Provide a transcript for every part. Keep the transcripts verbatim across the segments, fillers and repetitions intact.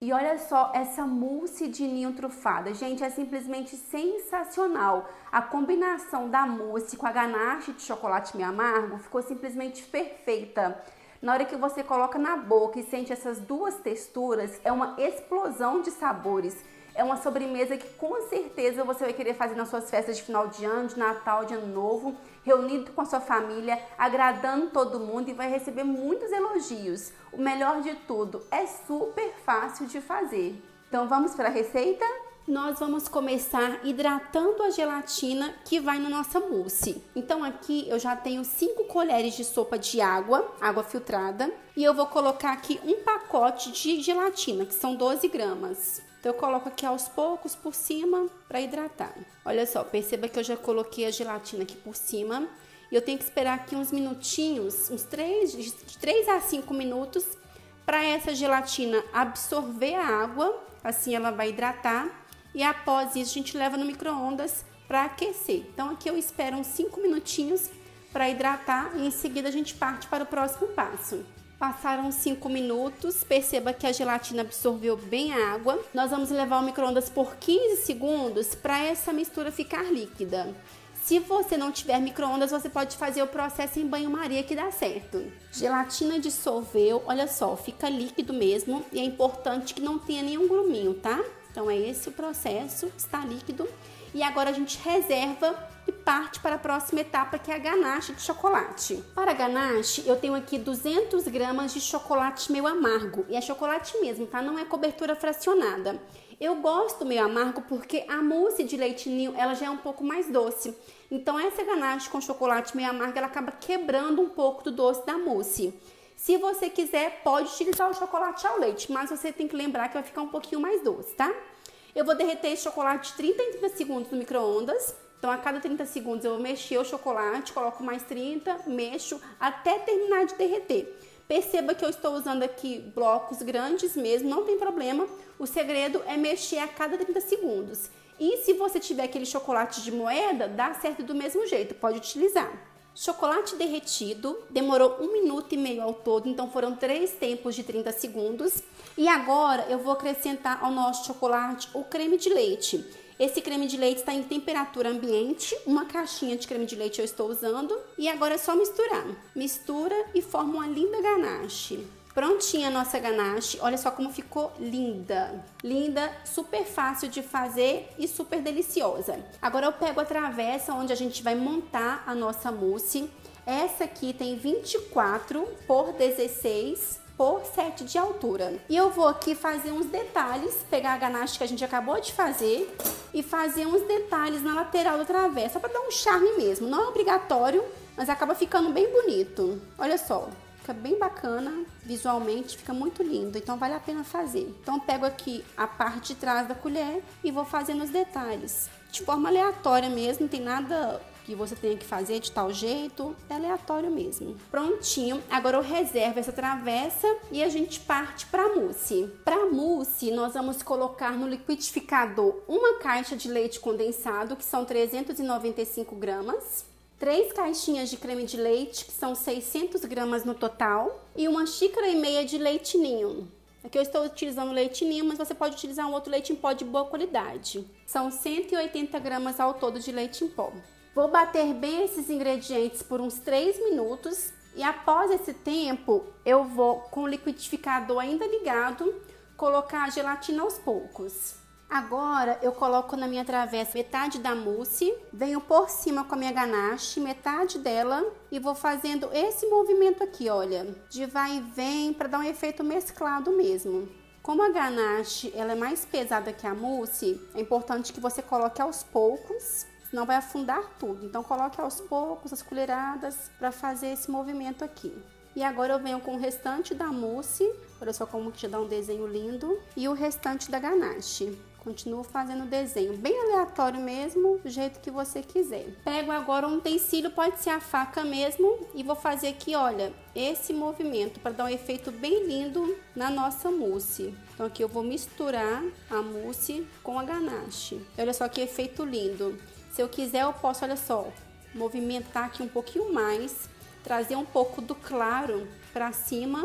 E olha só essa mousse de ninho trufada, gente, é simplesmente sensacional. A combinação da mousse com a ganache de chocolate meio amargo ficou simplesmente perfeita. Na hora que você coloca na boca e sente essas duas texturas, é uma explosão de sabores. É uma sobremesa que com certeza você vai querer fazer nas suas festas de final de ano, de Natal, de Ano Novo, reunido com a sua família, agradando todo mundo e vai receber muitos elogios. O melhor de tudo, é super fácil de fazer. Então vamos para a receita? Nós vamos começar hidratando a gelatina que vai na nossa mousse. Então aqui eu já tenho cinco colheres de sopa de água, água filtrada, e eu vou colocar aqui um pacote de gelatina, que são doze gramas. Então eu coloco aqui aos poucos por cima para hidratar. Olha só, perceba que eu já coloquei a gelatina aqui por cima. E eu tenho que esperar aqui uns minutinhos, uns três, de três a cinco minutos, para essa gelatina absorver a água. Assim ela vai hidratar. E após isso a gente leva no micro-ondas para aquecer. Então aqui eu espero uns cinco minutinhos para hidratar e em seguida a gente parte para o próximo passo. Passaram cinco minutos, perceba que a gelatina absorveu bem a água. Nós vamos levar ao micro-ondas por quinze segundos para essa mistura ficar líquida. Se você não tiver micro-ondas, você pode fazer o processo em banho-maria que dá certo. Gelatina dissolveu, olha só, fica líquido mesmo e é importante que não tenha nenhum gruminho, tá? Então é esse o processo, está líquido. E agora a gente reserva e parte para a próxima etapa, que é a ganache de chocolate. Para a ganache, eu tenho aqui duzentas gramas de chocolate meio amargo. E é chocolate mesmo, tá? Não é cobertura fracionada. Eu gosto meio amargo porque a mousse de leite ninho, ela já é um pouco mais doce. Então essa ganache com chocolate meio amargo, ela acaba quebrando um pouco do doce da mousse. Se você quiser, pode utilizar o chocolate ao leite, mas você tem que lembrar que vai ficar um pouquinho mais doce, tá? Eu vou derreter esse chocolate de trinta em trinta segundos no micro-ondas. Então, a cada trinta segundos eu vou mexer o chocolate, coloco mais trinta, mexo até terminar de derreter. Perceba que eu estou usando aqui blocos grandes mesmo, não tem problema. O segredo é mexer a cada trinta segundos. E se você tiver aquele chocolate de moeda, dá certo do mesmo jeito, pode utilizar. Chocolate derretido, demorou um minuto e meio ao todo, então foram três tempos de trinta segundos. E agora eu vou acrescentar ao nosso chocolate o creme de leite. Esse creme de leite está em temperatura ambiente, uma caixinha de creme de leite eu estou usando. E agora é só misturar. Mistura e forma uma linda ganache. Prontinha a nossa ganache, olha só como ficou linda. Linda, super fácil de fazer e super deliciosa. Agora eu pego a travessa onde a gente vai montar a nossa mousse. Essa aqui tem vinte e quatro por dezesseis por sete de altura. E eu vou aqui fazer uns detalhes, pegar a ganache que a gente acabou de fazer e fazer uns detalhes na lateral da travessa, para dar um charme mesmo. Não é obrigatório, mas acaba ficando bem bonito. Olha só. Fica bem bacana, visualmente fica muito lindo, então vale a pena fazer. Então eu pego aqui a parte de trás da colher e vou fazendo os detalhes. De forma aleatória mesmo, não tem nada que você tenha que fazer de tal jeito, é aleatório mesmo. Prontinho, agora eu reservo essa travessa e a gente parte para a mousse. Para a mousse, nós vamos colocar no liquidificador uma caixa de leite condensado, que são trezentas e noventa e cinco gramas. Três caixinhas de creme de leite, que são seiscentas gramas no total, e uma xícara e meia de leite ninho. Aqui eu estou utilizando leite ninho, mas você pode utilizar um outro leite em pó de boa qualidade. São cento e oitenta gramas ao todo de leite em pó. Vou bater bem esses ingredientes por uns três minutos e após esse tempo eu vou, com o liquidificador ainda ligado, colocar a gelatina aos poucos. Agora eu coloco na minha travessa metade da mousse, venho por cima com a minha ganache, metade dela, e vou fazendo esse movimento aqui, olha, de vai e vem, para dar um efeito mesclado mesmo. Como a ganache ela é mais pesada que a mousse, é importante que você coloque aos poucos, senão vai afundar tudo. Então coloque aos poucos as colheradas para fazer esse movimento aqui. E agora eu venho com o restante da mousse, olha só como que já dá um desenho lindo, e o restante da ganache. Continuo fazendo o desenho bem aleatório mesmo, do jeito que você quiser. Pego agora um utensílio, pode ser a faca mesmo, e vou fazer aqui, olha, esse movimento para dar um efeito bem lindo na nossa mousse. Então aqui eu vou misturar a mousse com a ganache. Olha só que efeito lindo. Se eu quiser eu posso, olha só, movimentar aqui um pouquinho mais, trazer um pouco do claro para cima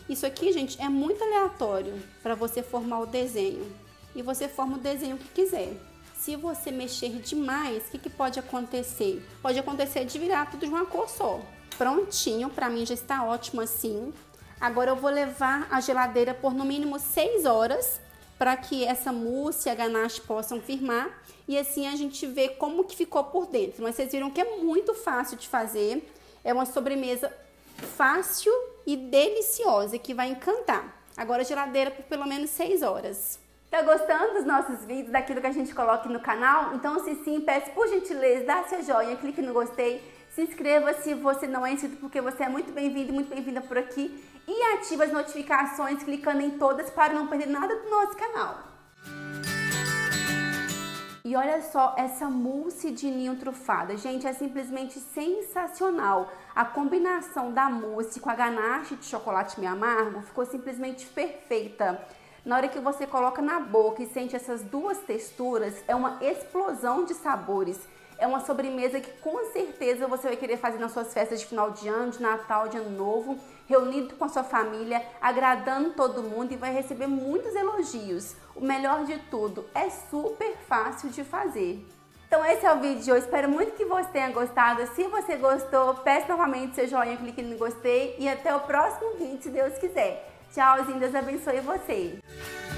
Isso aqui, gente, é muito aleatório para você formar o desenho. E você forma o desenho que quiser. Se você mexer demais, o que, que pode acontecer? Pode acontecer de virar tudo de uma cor só. Prontinho, para mim já está ótimo assim. Agora eu vou levar a geladeira por no mínimo seis horas para que essa mousse e a ganache possam firmar e assim a gente vê como que ficou por dentro. Mas vocês viram que é muito fácil de fazer, é uma sobremesa fácil e deliciosa que vai encantar. Agora a geladeira por pelo menos seis horas. Tá gostando dos nossos vídeos, daquilo que a gente coloca aqui no canal? Então se sim, peço por gentileza, dá seu joinha, clique no gostei. Se inscreva se você não é inscrito, porque você é muito bem-vindo e muito bem-vinda por aqui. E ative as notificações clicando em todas para não perder nada do nosso canal. E olha só essa mousse de ninho trufada. Gente, é simplesmente sensacional. A combinação da mousse com a ganache de chocolate meio amargo ficou simplesmente perfeita. Na hora que você coloca na boca e sente essas duas texturas, é uma explosão de sabores. É uma sobremesa que com certeza você vai querer fazer nas suas festas de final de ano, de Natal, de Ano Novo, reunido com a sua família, agradando todo mundo e vai receber muitos elogios. O melhor de tudo, é super fácil de fazer. Então esse é o vídeo de hoje, espero muito que você tenha gostado. Se você gostou, peço novamente seu joinha, clique no gostei e até o próximo vídeo, se Deus quiser. Tchauzinho, Deus abençoe você.